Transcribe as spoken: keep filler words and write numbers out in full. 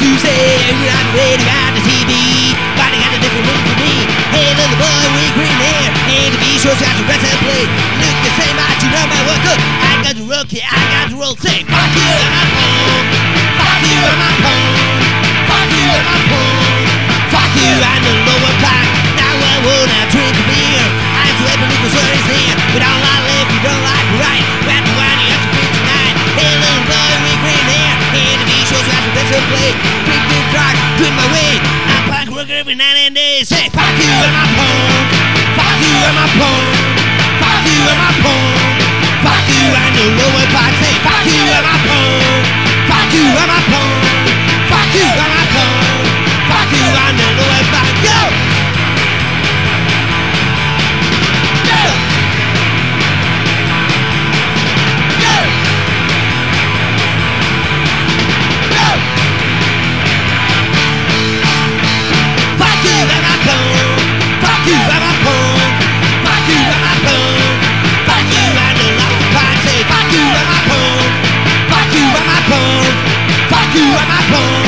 to say, we're on the radio, on the T V. Body got a different look for me. Hey, little boy with green hair. Hey, the B-show's got the rest of the play. Look the same, I do know my work up. I got the rookie, I got the roll. Say, fuck you, I'm a punk. Fuck you, I'm a punk. Fuck you, I'm a punk. Fuck you, I'm the lower pack. Now I won't have drink a beer. I'm sweating because what is here. We don't like left, we don't like right. Grab the wine, you have to drink tonight. Hey, little boy with green hair. Hey, the B-show's got the rest of the play. Big, big rock, good my way. I'm punk worker every night and day. Say, fuck you, I'm a punk. Fuck you, I'm a punk. Fuck you, I'm a punk. Fuck you, I'm the lower part. Say, fuck you, I'm a punk. Fuck you, I'm a punk. Fuck you, I'm a punk. Fuck you, I'm the lower part. Go! Go! Go! Go! Fuck you, I'm a punk. Fuck you, I'm a punk. Fuck you, I'm a punk. Fuck you, I'm the lower part. Say, fuck you, I'm a punk. Fuck you, I'm a punk. Fuck you, I'm a punk.